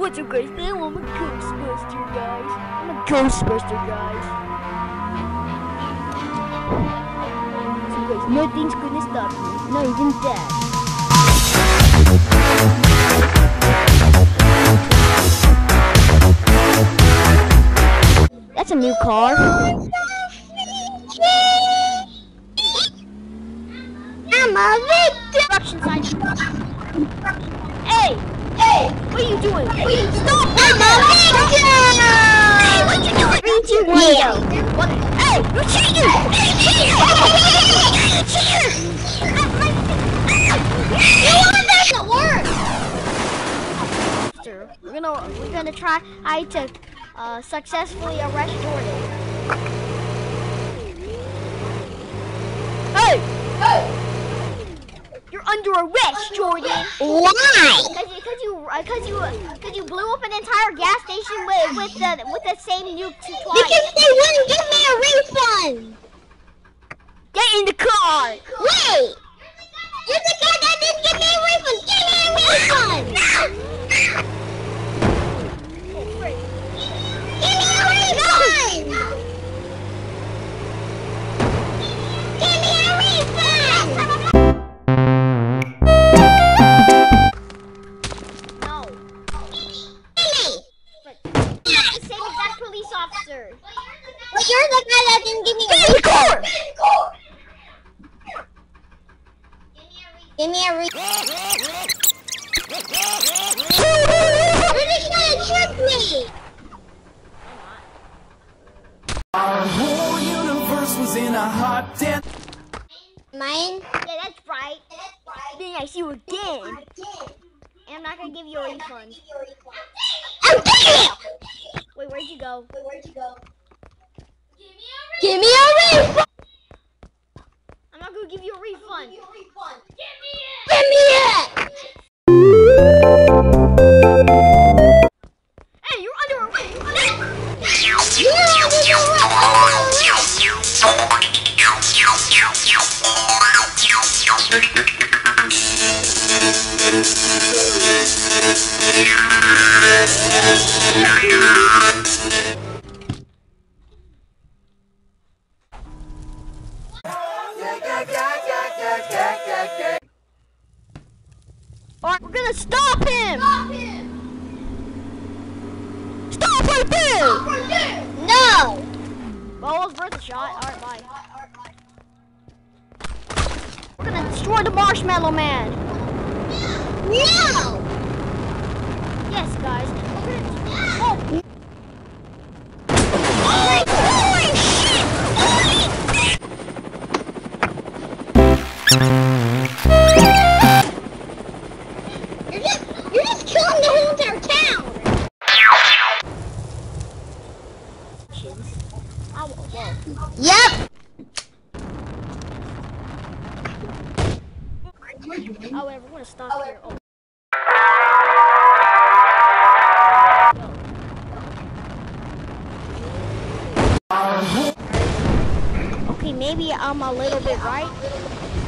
What's up, guys? Now I'm a Ghostbuster, guys. I'm a Ghostbuster, guys. So, guys, nothing's gonna stop me. Not even that. That's a new car. I'm a victim. Hey! Hey! What are you doing? Stop! I'm a victim! Hey, what you doing? 3, 2, 1, go. What? Hey! You're cheating! You're cheating! You're cheating! You want that to work? We're gonna try to successfully arrest Jordan. Hey! Hey! You're under arrest, Jordan. Why? Because you blew up an entire gas station with the same nuke twice. Because they wouldn't give me a refund. Get in the car. Wait. You're the guy that didn't give me a refund. Give me a refund. Give me a refund. Give me a refund. Officer. Well, you're the guy that didn't give me a refund. Give me a refund. You're just trying to trick me. Our whole universe was in a hot dance. Mine? Yeah, that's right. Then I see you again. And I'm not gonna give you a refund. I'm taking you! Wait, where'd you go? Give me a refund! I'm not gonna give you a refund. Give me it! Hey, you're under arrest! Alright, we're gonna stop him! Stop right there! No! Well, it was worth a shot. Alright, bye. We're gonna destroy the Marshmallow Man! No! Yes, guys. We're gonna... Oh. You're just killing the whole entire town! Yep! Oh, whatever, we're gonna stop here. Oh. Okay, maybe I'm a little bit right.